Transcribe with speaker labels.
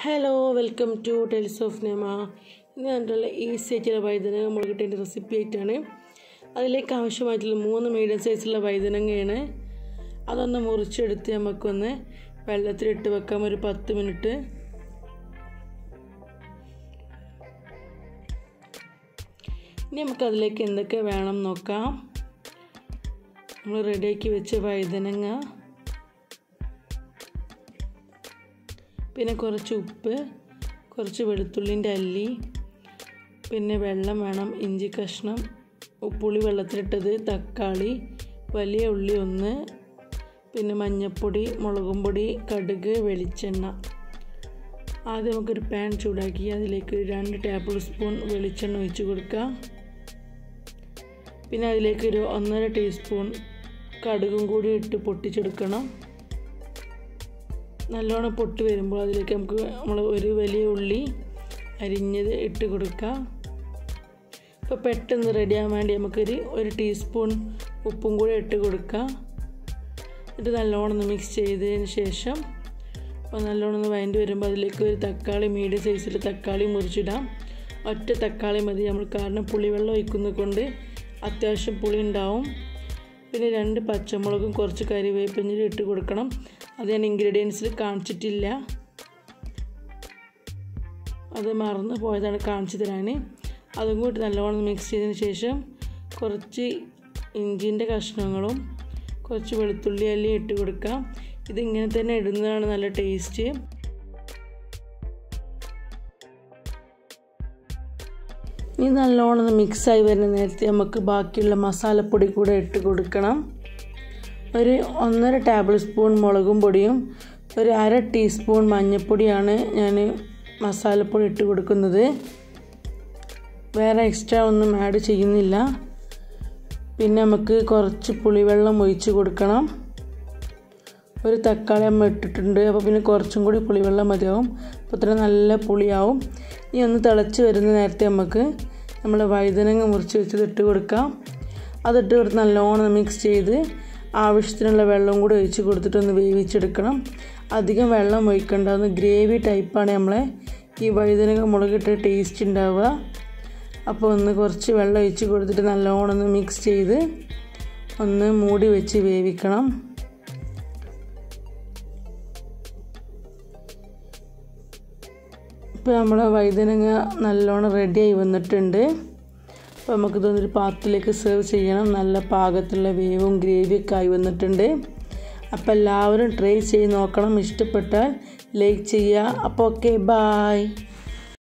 Speaker 1: Hello welcome to tales of നെമ. ഇന്ന് കണ്ടുള്ള ഈസി ആയിട്ടുള്ള വഴുതനങ്ങ മുളകിട്ടതിൻ്റെ റെസിപ്പി ആയിട്ടാണ്. അതിലേക്ക് ആവശ്യമായിട്ടുള്ള 3 മീഡിയം സൈസുള്ള വഴുതനങ്ങയാണ്. അതൊന്ന് മുറിച്ചെടുത്ത് നമുക്കൊന്ന് വെള്ളത്തിലിട്ട് വെക്കാം ഒരു 10 മിനിറ്റ്. ഇനി നമുക്കതിലേക്ക് എന്തൊക്കെ വേണം നോക്കാം. നമ്മൾ റെഡിയാക്കി വെച്ച വഴുതനങ്ങ, പിന്നെ കുറച്ച് ഉപ്പ്, കുറച്ച് വെളുത്തുള്ളിൻ്റെ അല്ലി, പിന്നെ വെള്ളം വേണം, ഇഞ്ചി കഷ്ണം, പുളി വെള്ളത്തിലിട്ടത്, തക്കാളി, വലിയ ഉള്ളി 1, പിന്നെ മഞ്ഞൾപ്പൊടി, മുളകും പൊടി, കടുക്, വെളിച്ചെണ്ണ. ആദ്യം നമുക്കൊരു പാൻ ചൂടാക്കി അതിലേക്ക് 2 ടേബിൾ സ്പൂൺ വെളിച്ചെണ്ണ ഒഴിച്ച് കൊടുക്കുക. പിന്നെ അതിലേക്ക് ഒരു 1.5 ടീസ്പൂൺ കടുകും കൂടി ഇട്ട് പൊട്ടിച്ചെടുക്കണം. നല്ലോണം പൊട്ടി വരുമ്പോൾ അതിലേക്ക് നമ്മൾ ഒരു വലിയ ഉള്ളി അരിഞ്ഞത് ഇട്ട് കൊടുക്കുക. ഇപ്പോൾ പെട്ടെന്ന് റെഡിയാകാൻ വേണ്ടി ഒരു ടീസ്പൂൺ ഉപ്പും കൂടി ഇട്ട് കൊടുക്കുക. എന്നിട്ട് നല്ലോണം ഒന്ന് മിക്സ് ചെയ്തതിന് ശേഷം നല്ലോണം ഒന്ന് വഴണ്ടി വരുമ്പോൾ അതിലേക്ക് ഒരു തക്കാളി, മീഡിയം സൈസിൽ തക്കാളി മുറിച്ചിടാം. ഒറ്റ തക്കാളി മതി നമ്മൾ, കാരണം പുളിവെള്ളം ഒഴിക്കുന്നത് കൊണ്ട് അത്യാവശ്യം പുളി ഉണ്ടാവും. പിന്നെ 2 പച്ചമുളകും കുറച്ച് കറിവേപ്പില ഇട്ട് കൊടുക്കണം. അത് ഞാൻ ഇൻഗ്രീഡിയൻസിൽ കാണിച്ചിട്ടില്ല, അത് മറന്നു പോയതാണ് കാണിച്ചു തരാൻ. അതും കൂടി നല്ലോണം മിക്സ് ചെയ്തതിന് ശേഷം കുറച്ച് ഇഞ്ചിൻ്റെ കഷ്ണങ്ങളും കുറച്ച് വെളുത്തുള്ളി അല്ലി ഇട്ട് കൊടുക്കാം. ഇതിങ്ങനെ തന്നെ ഇടുന്നതാണ് നല്ല ടേസ്റ്റ്. ഇനി നല്ലോണം മിക്സായി വരുന്ന നേരത്തെ നമുക്ക് ബാക്കിയുള്ള മസാലപ്പൊടി കൂടെ ഇട്ട് കൊടുക്കണം. ഒരു 1.5 ടേബിൾ സ്പൂൺ മുളകും പൊടിയും ഒരു 1/2 ടീസ്പൂൺ മഞ്ഞൾപ്പൊടിയാണ് ഞാൻ മസാലപ്പൊടി ഇട്ട് കൊടുക്കുന്നത്. വേറെ എക്സ്ട്രാ ഒന്നും ആഡ് ചെയ്യുന്നില്ല. പിന്നെ നമുക്ക് കുറച്ച് പുളിവെള്ളം ഒഴിച്ച് കൊടുക്കണം. ഒരു തക്കാളി അമ്മ ഇട്ടിട്ടുണ്ട്, അപ്പോൾ പിന്നെ കുറച്ചും കൂടി പുളിവെള്ളം മതിയാവും. അപ്പോൾ ഇത്ര നല്ല പുളിയാവും. ഇനി ഒന്ന് തിളച്ച് വരുന്ന നേരത്തെ നമ്മൾ വഴുതനങ്ങ മുറിച്ച് വെച്ചത് ഇട്ട് കൊടുക്കാം. അതിട്ട് കൊടുത്ത് നല്ലോണം മിക്സ് ചെയ്ത് ആവശ്യത്തിനുള്ള വെള്ളം കൂടി ഒഴിച്ച് കൊടുത്തിട്ടൊന്ന് വേവിച്ചെടുക്കണം. അധികം വെള്ളം ഒഴിക്കേണ്ട, ഒന്ന് ഗ്രേവി ടൈപ്പാണ് ഈ വഴുതനങ്ങ മുളകിട്ട് ടേസ്റ്റ് ഉണ്ടാവുക. അപ്പോൾ കുറച്ച് വെള്ളം ഒഴിച്ച് കൊടുത്തിട്ട് നല്ലോണം ഒന്ന് മിക്സ് ചെയ്ത് ഒന്ന് മൂടി വെച്ച് വേവിക്കണം. ഇപ്പോൾ നമ്മളെ വഴുതനങ്ങ നല്ലോണം റെഡിയായി വന്നിട്ടുണ്ട്. അപ്പോൾ നമുക്കിതൊന്നൊരു പാത്രത്തിലേക്ക് സെർവ് ചെയ്യണം. നല്ല പാകത്തുള്ള വേവും ഗ്രേവിയൊക്കെ ആയി വന്നിട്ടുണ്ട്. അപ്പോൾ എല്ലാവരും ട്രൈ ചെയ്ത് നോക്കണം. ഇഷ്ടപ്പെട്ടാൽ ലൈക്ക് ചെയ്യുക. അപ്പോൾ ഓക്കെ, ബൈ.